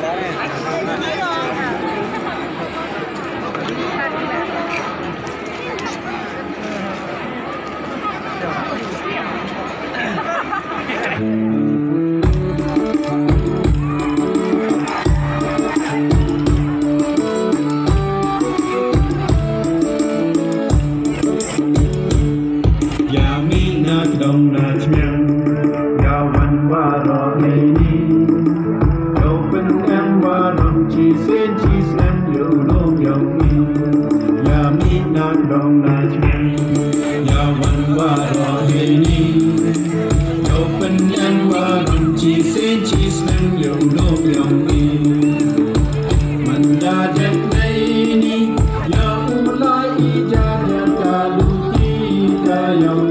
Đông na chmiang ya văn ba ro nei ni open em ba rom chi sen liu long yong ni ya mi na đông na chmiang ya văn ba ro nei ni open em ba rom chi sen liu long yong ni man da jet nei ni ya u lai ja ja ka lu ti ka yong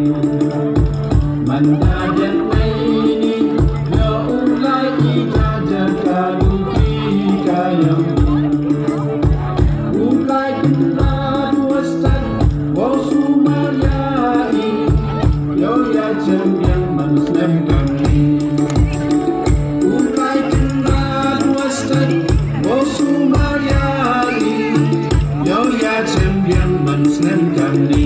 Manda jet ni ya ulai ija kaluki kayam ulai kita duastan bosu mariai yo ya champion muslim kami ulai kita duastan bosu mariai yo ya champion muslim kami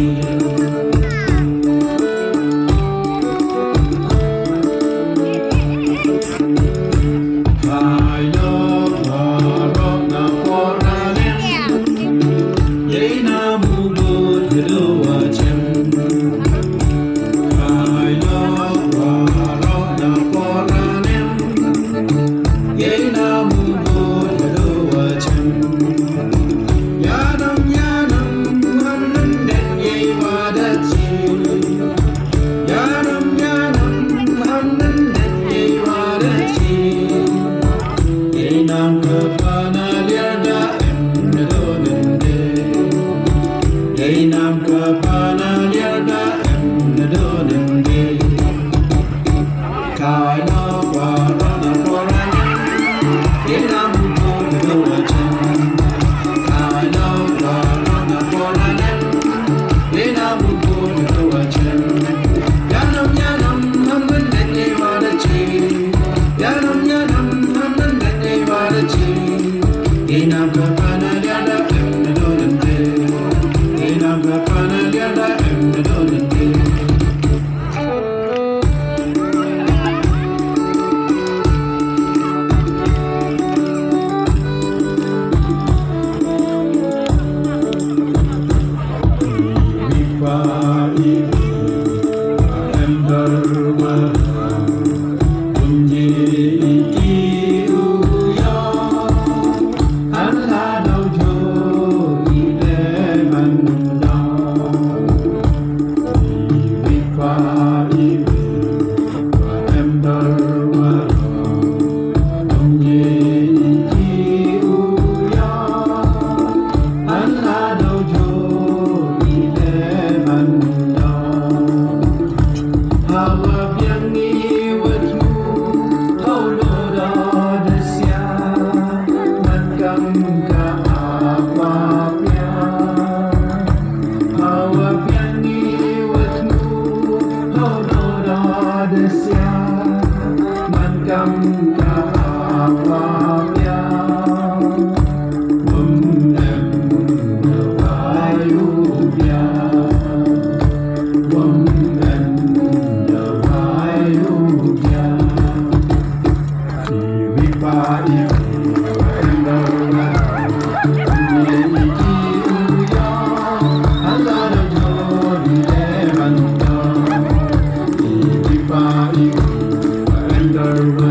Under